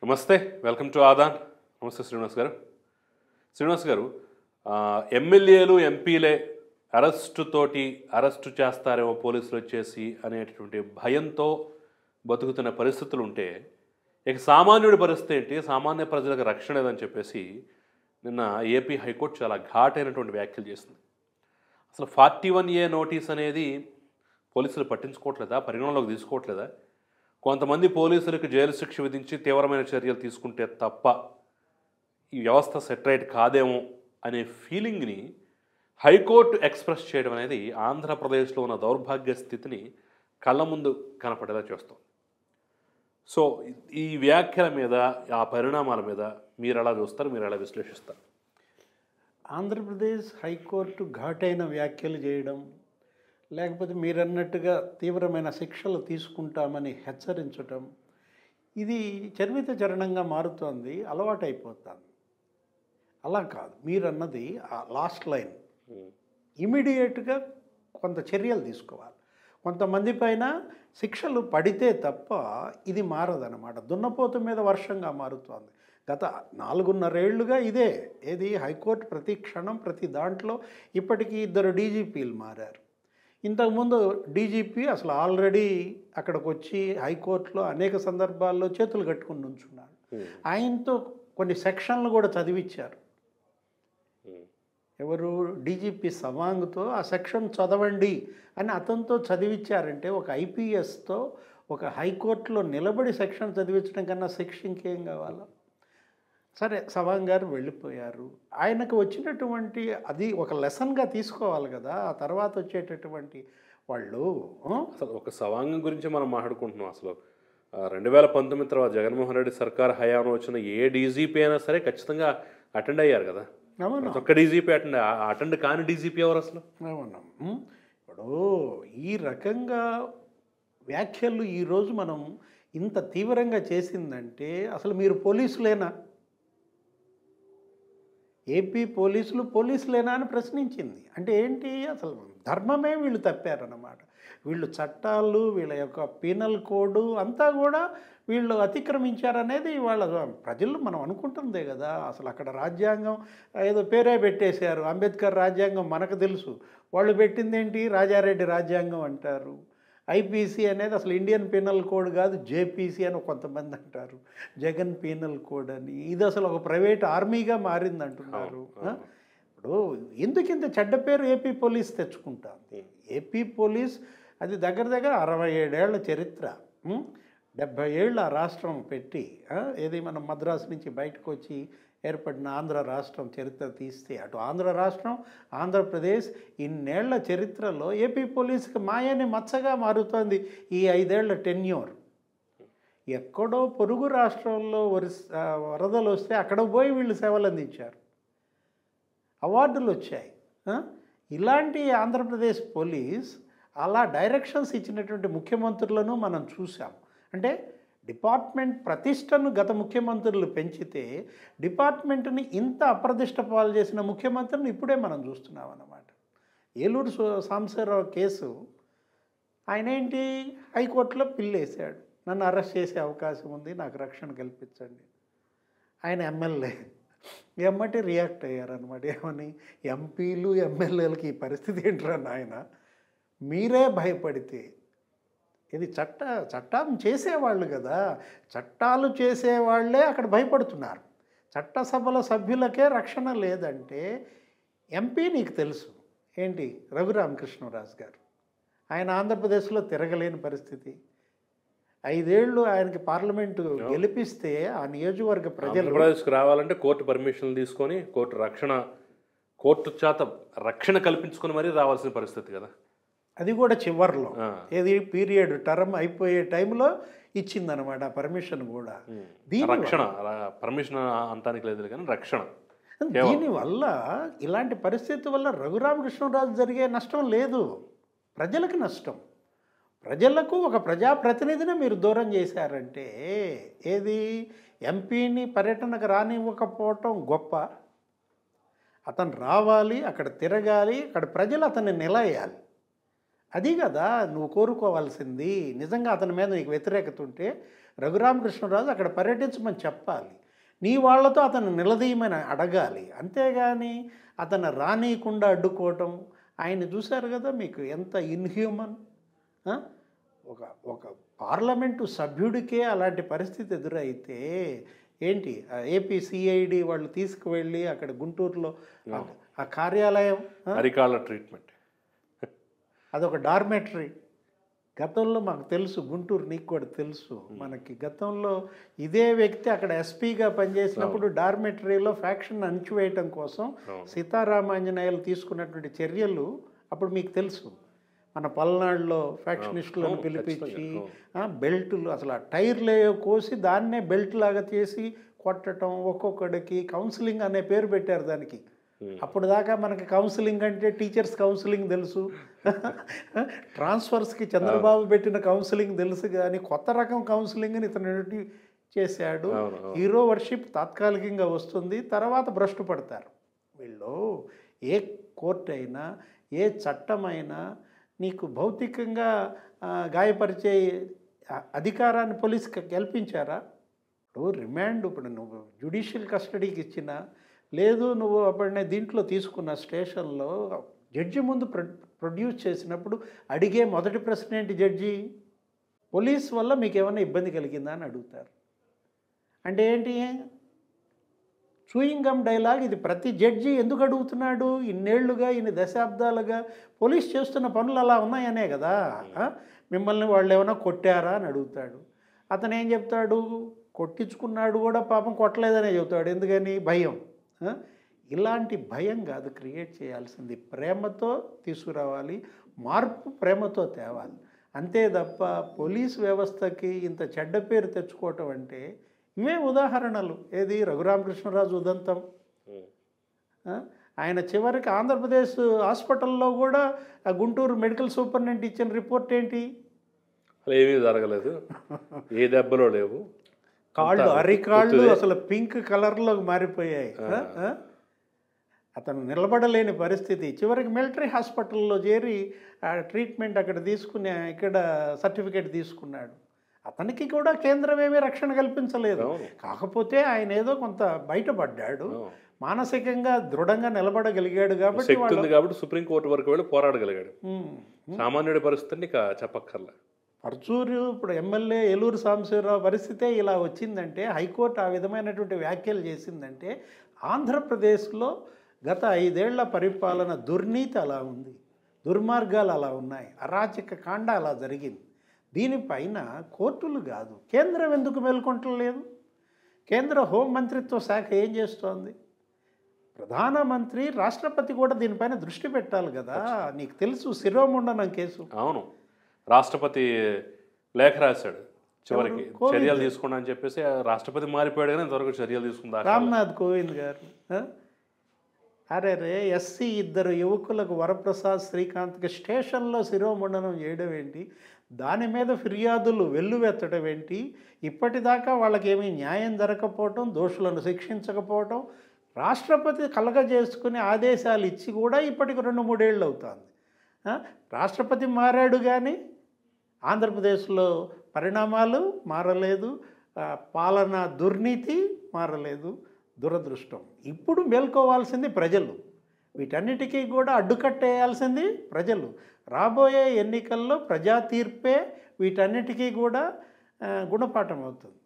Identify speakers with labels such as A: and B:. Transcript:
A: నమస్తే, welcome to Aadan. నమస్తే శ్రీనివాస్ గారు. శ్రీనివాస్ గారు, ఎమ్మెల్యేలు ఎంపీలే అరెస్టు చేస్తారేమో పోలీసులు వచ్చేసి అనేటటువంటి భయంతో బతుకుతున్న పరిస్థితులు ఉంటే, ఇక సామాన్యుడి పరిస్థితి ఏంటి, సామాన్య ప్రజలకు రక్షణ లేదని చెప్పేసి నిన్న ఏపీ హైకోర్టు చాలా ఘాటైనటువంటి వ్యాఖ్యలు చేసింది. అసలు 41A నోటీస్ అనేది పోలీసులు పట్టించుకోవట్లేదా, పరిగణనలోకి తీసుకోవట్లేదా? కొంతమంది పోలీసులకు జైలు శిక్ష విధించి తీవ్రమైన చర్యలు తీసుకుంటే తప్ప ఈ వ్యవస్థ సెటరైట్ కాదేమో అనే ఫీలింగ్ని హైకోర్టు ఎక్స్ప్రెస్ చేయడం అనేది ఆంధ్రప్రదేశ్లో ఉన్న దౌర్భాగ్య స్థితిని కళ్ళ ముందు కనపడేలా చేస్తుంది. సో ఈ వ్యాఖ్యల మీద, ఆ పరిణామాల మీద మీరు ఎలా చూస్తారు, మీరు ఎలా విశ్లేషిస్తారు?
B: ఆంధ్రప్రదేశ్ హైకోర్టు ఘాటైన వ్యాఖ్యలు చేయడం, లేకపోతే మీరన్నట్టుగా తీవ్రమైన శిక్షలు తీసుకుంటామని హెచ్చరించటం, ఇది చర్విత చరణంగా మారుతోంది, అలవాటైపోతుంది. అలా కాదు, మీరన్నది ఆ లాస్ట్ లైన్. ఇమీడియట్గా కొంత చర్యలు తీసుకోవాలి. కొంతమంది పైన శిక్షలు పడితే తప్ప ఇది మారదన్నమాట. దున్నపోతు మీద వర్షంగా మారుతోంది. గత 4.5 ఏళ్లుగా ఇదే. ఏది హైకోర్టు ప్రతి క్షణం ప్రతి దాంట్లో ఇప్పటికీ 2 డీజీపీలు మారారు. ఇంతకుముందు డీజీపీ అసలు ఆల్రెడీ అక్కడికి వచ్చి హైకోర్టులో అనేక సందర్భాల్లో చేతులు కట్టుకుని ఉంచున్నాడు. ఆయనతో కొన్ని సెక్షన్లు కూడా చదివించారు. ఎవరు? డీజీపీ సవాంగ్తో ఆ సెక్షన్ చదవండి అని అతనితో చదివించారంటే, ఒక ఐపీఎస్తో ఒక హైకోర్టులో నిలబడి సెక్షన్ చదివించడం కన్నా శిక్ష ఇంకేం కావాలా? సరే, సవాంగ్ గారు వెళ్ళిపోయారు. ఆయనకు వచ్చినటువంటి అది ఒక లెసన్గా తీసుకోవాలి కదా. ఆ తర్వాత వచ్చేటటువంటి వాళ్ళు
A: అసలు ఒక సవాంగం గురించి మనం మాట్లాడుకుంటున్నాం. అసలు 2019 తర్వాత జగన్మోహన్ రెడ్డి సర్కార్ హయాంలో వచ్చిన ఏ డీజీపీ అయినా సరే ఖచ్చితంగా అటెండ్ అయ్యారు కదా. ఒక్క డీజీపీ అటెండ్ కాని డీజీపీ ఎవరు అసలు?
B: అవును. ఇప్పుడు ఈ రకంగా వ్యాఖ్యలు ఈరోజు మనం ఇంత తీవ్రంగా చేసిందంటే, అసలు మీరు పోలీసులేనా? ఏపీ పోలీసులేనా అని ప్రశ్నించింది. అంటే ఏంటి? అసలు ధర్మమే వీళ్ళు తప్పారన్నమాట. వీళ్ళు చట్టాలు, వీళ్ళ యొక్క పీనల్ కోడ్ అంతా కూడా వీళ్ళు అతిక్రమించారనేది వాళ్ళ ప్రజలు మనం అనుకుంటుందే కదా. అసలు అక్కడ రాజ్యాంగం ఏదో పేరే పెట్టేశారు, అంబేద్కర్ రాజ్యాంగం మనకు తెలుసు. వాళ్ళు పెట్టింది ఏంటి? రాజారెడ్డి రాజ్యాంగం అంటారు. ఐపీసీ అనేది అసలు ఇండియన్ పీనల్ కోడ్ కాదు, జేపీసీ అని కొంతమంది అంటారు, జగన్ పీనల్ కోడ్ అని. ఇది అసలు ఒక ప్రైవేట్ ఆర్మీగా మారింది అంటున్నారు. ఇప్పుడు ఎందుకు ఇంత చెడ్డ పేరు ఏపీ పోలీస్ తెచ్చుకుంటుంది? ఏపీ పోలీస్ అది దగ్గర 67 ఏళ్ల చరిత్ర. 70 ఏళ్ళు ఆ రాష్ట్రం పెట్టి, ఏది మనం మద్రాసు నుంచి బయటకు వచ్చి ఏర్పడిన ఆంధ్ర రాష్ట్రం చరిత్ర తీస్తే, అటు ఆంధ్ర రాష్ట్రం, ఆంధ్రప్రదేశ్ ఇన్నేళ్ల చరిత్రలో ఏపీ పోలీసుకి మాయని మచ్చగా మారుతోంది ఈ 5 ఏళ్ల టెన్యూర్. ఎక్కడో పొరుగు రాష్ట్రంలో వరదలు వస్తే అక్కడ పోయి వీళ్ళు సేవలు అందించారు, అవార్డులు వచ్చాయి. ఇలాంటి ఆంధ్రప్రదేశ్ పోలీస్ అలా డైరెక్షన్స్ ఇచ్చినటువంటి ముఖ్యమంత్రులను మనం చూసాం. అంటే డిపార్ట్మెంట్ ప్రతిష్టను గత ముఖ్యమంత్రులు పెంచితే, డిపార్ట్మెంట్ని ఇంత అప్రతిష్ట పాలు చేసిన ముఖ్యమంత్రిని ఇప్పుడే మనం చూస్తున్నాం అన్నమాట. ఏలూరు సాంబశివరావు కేసు, ఆయన ఏంటి, హైకోర్టులో పిల్లేశాడు, నన్ను అరెస్ట్ చేసే అవకాశం ఉంది, నాకు రక్షణ కల్పించండి. ఆయన ఎమ్మెల్యే ఎమ్మటి రియాక్ట్ అయ్యారనమాట. ఏమని? ఎంపీలు ఎమ్మెల్యేలకి ఈ పరిస్థితి ఏంట్రా నాయన, మీరే భయపడితే. ఇది చట్టం చేసేవాళ్ళు కదా, చట్టాలు చేసేవాళ్లే అక్కడ భయపడుతున్నారు. చట్టసభల సభ్యులకే రక్షణ లేదంటే, ఎంపీ నీకు తెలుసు ఏంటి, రఘురామకృష్ణరాజు గారు, ఆయన ఆంధ్రప్రదేశ్లో తిరగలేని పరిస్థితి. 5 ఏళ్ళు ఆయనకి పార్లమెంటు గెలిపిస్తే ఆ నియోజకవర్గ ప్రజలు
A: ఆంధ్రప్రదేశ్కి రావాలంటే కోర్టు పర్మిషన్లు తీసుకొని, కోర్టు చేత రక్షణ కల్పించుకొని మరీ రావాల్సిన పరిస్థితి కదా.
B: అది కూడా చివర్లో, ఏది పీరియడ్ టర్మ్ అయిపోయే టైంలో ఇచ్చిందనమాట పర్మిషన్ కూడా.
A: రక్షణ పర్మిషన్ అంతానికి లేదు కానీ రక్షణ.
B: దీనివల్ల, ఇలాంటి పరిస్థితి వల్ల రఘురామకృష్ణరాజు జరిగే నష్టం లేదు, ప్రజలకు నష్టం. ప్రజలకు ఒక ప్రజాప్రతినిధిని మీరు దూరం చేశారంటే, ఏది ఎంపీని పర్యటనకు రానివ్వకపోవటం గొప్ప. అతను రావాలి, అక్కడ తిరగాలి, అక్కడ ప్రజలు అతన్ని నిలయాలి. అది కదా నువ్వు కోరుకోవాల్సింది. నిజంగా అతని మీద నీకు వ్యతిరేకత ఉంటే రఘురామకృష్ణరాజు అక్కడ పర్యటించమని చెప్పాలి, నీ వాళ్ళతో అతను నిలదీయమని అడగాలి. అంతేగాని అతను రానీయకుండా అడ్డుకోవటం, ఆయన చూశారు కదా మీకు ఎంత ఇన్హ్యూమన్. ఒక ఒక పార్లమెంటు సభ్యుడికే అలాంటి పరిస్థితి ఎదురైతే ఏంటి, ఏపీ సిఐడి వాళ్ళు తీసుకువెళ్ళి అక్కడ గుంటూరులో ఆ కార్యాలయం,
A: అరికాళ్ళ ట్రీట్మెంట్,
B: అదొక డార్మెటరీ. గతంలో మాకు తెలుసు, గుంటూరు నీకు కూడా తెలుసు, మనకి గతంలో ఇదే వ్యక్తి అక్కడ ఎస్పీగా పనిచేసినప్పుడు డార్మెటరీలో ఫ్యాక్షన్ అణిచివేయటం కోసం సీతారామాంజనేయులు తీసుకున్నటువంటి చర్యలు అప్పుడు మీకు తెలుసు. మన పల్నాడులో ఫ్యాక్షనిస్టులను పిలిపించి బెల్టులు, అసలు ఆ టైర్లే కోసి దాన్నే బెల్ట్ లాగా చేసి కొట్టడం, ఒక్కొక్కడికి కౌన్సిలింగ్ అనే పేరు పెట్టారు దానికి. అప్పుడు దాకా మనకి కౌన్సిలింగ్ అంటే టీచర్స్ కౌన్సిలింగ్ తెలుసు, ట్రాన్స్ఫర్స్కి చంద్రబాబు పెట్టిన కౌన్సిలింగ్ తెలుసు, కానీ కొత్త రకం కౌన్సిలింగ్ని ఇతను చేశాడు. హీరో వర్షిప్ తాత్కాలికంగా వస్తుంది, తర్వాత భ్రష్టు పడతారు వీళ్ళు. ఏ కోర్టు అయినా ఏ చట్టమైనా నీకు భౌతికంగా గాయపరిచే అధికారాన్ని పోలీసుకి కల్పించారా? ఇప్పుడు రిమాండ్, ఇప్పుడు నువ్వు జ్యుడిషియల్ కస్టడీకి ఇచ్చినా లేదు, నువ్వు అప్పుడనే దీంట్లో తీసుకున్న స్టేషన్లో జడ్జి ముందు ప్రొడ్యూస్ చేసినప్పుడు అడిగే మొదటి ప్రశ్న ఏంటి, జడ్జి పోలీస్ వల్ల మీకు ఏమైనా ఇబ్బంది కలిగిందా అని అడుగుతారు. అంటే ఏంటి, చూయింగ్ గమ్ డైలాగ్ ఇది. ప్రతి జడ్జి ఎందుకు అడుగుతున్నాడు, ఇన్నేళ్లుగా ఇన్ని దశాబ్దాలుగా పోలీస్ చేస్తున్న పనులు అలా ఉన్నాయనే కదా. మిమ్మల్ని వాళ్ళు ఏమైనా కొట్టారా అని అడుగుతాడు. అతను ఏం చెప్తాడు, కొట్టించుకున్నాడు కూడా పాపం, కొట్టలేదనే చెబుతాడు. ఎందుకని, భయం. ఇలాంటి భయం కాదు క్రియేట్ చేయాల్సింది, ప్రేమతో తీసుకురావాలి, మార్పు ప్రేమతో తేవాలి. అంతే తప్ప పోలీస్ వ్యవస్థకి ఇంత చెడ్డ పేరు తెచ్చుకోవటం అంటే ఇవే ఉదాహరణలు. ఏది, రఘురామకృష్ణరాజు ఉదంతం, ఆయన చివరికి ఆంధ్రప్రదేశ్ హాస్పిటల్లో కూడా గుంటూరు మెడికల్ సూపరింటెండెంట్ ఇచ్చిన రిపోర్ట్ ఏంటి,
A: ఏమీ జరగలేదు, ఏ దెబ్బలో లేవు,
B: కాళ్ళు అరికాళ్ళు అసలు పింక్ కలర్లో మారిపోయాయి, అతను నిలబడలేని పరిస్థితి. చివరికి మిలిటరీ హాస్పిటల్లో చేరి ట్రీట్మెంట్ అక్కడ తీసుకుని ఇక్కడ సర్టిఫికేట్ తీసుకున్నాడు. అతనికి కూడా కేంద్రం ఏమీ రక్షణ కల్పించలేదు. కాకపోతే ఆయన ఏదో కొంత బయటపడ్డాడు, మానసికంగా దృఢంగా నిలబడగలిగాడు కాబట్టి
A: సుప్రీంకోర్టు వరకు వెళ్ళి పోరాడగలిగాడు. సామాన్యుడి పరిస్థితిని చెప్పక్కర్లే.
B: పర్చూరు ఇప్పుడు ఎమ్మెల్యే ఏలూరు సాంబశివరావు పరిస్థితే ఇలా వచ్చిందంటే, హైకోర్టు ఆ విధమైనటువంటి వ్యాఖ్యలు చేసిందంటే, ఆంధ్రప్రదేశ్లో గత 5 ఏళ్ల పరిపాలన దుర్నీతి అలా ఉంది, దుర్మార్గాలు అలా ఉన్నాయి, అరాచక కాండ అలా జరిగింది. దీనిపైన కోర్టులు కాదు, కేంద్రం ఎందుకు మేల్కొంటలేదు? కేంద్ర హోంమంత్రిత్వ శాఖ ఏం చేస్తోంది? ప్రధానమంత్రి, రాష్ట్రపతి కూడా దీనిపైన దృష్టి పెట్టాలి కదా. నీకు తెలుసు శిరోముండనం కేసు.
A: అవును, రాష్ట్రపతి లేఖ రాశాడు చివరికి చర్యలు తీసుకున్నా అని చెప్పేసి. రాష్ట్రపతి మారిపోయాడు కానీ ఇంతవరకు చర్యలు తీసుకుందా
B: రామ్నాథ్ కోవింద్ గారు. అరే ఎస్సీ 2 యువకులకు వరప్రసాద్, శ్రీకాంత్కి స్టేషన్లో శిరోముండనం చేయడం ఏంటి, దాని మీద ఫిర్యాదులు వెల్లువెత్తడం ఏంటి, ఇప్పటిదాకా వాళ్ళకేమీ న్యాయం జరగకపోవటం, దోషులను శిక్షించకపోవటం, రాష్ట్రపతి కలగజేసుకుని ఆదేశాలు ఇచ్చి కూడా ఇప్పటికి 2-3 ఏళ్ళు అవుతుంది. రాష్ట్రపతి మారాడు కానీ ఆంధ్రప్రదేశ్లో పరిణామాలు మారలేదు, పాలన దుర్నీతి మారలేదు. దురదృష్టం. ఇప్పుడు మేల్కోవాల్సింది ప్రజలు, వీటన్నిటికీ కూడా అడ్డుకట్టేయాల్సింది ప్రజలు. రాబోయే ఎన్నికల్లో ప్రజా తీర్పే వీటన్నిటికీ కూడా గుణపాఠం అవుతుంది.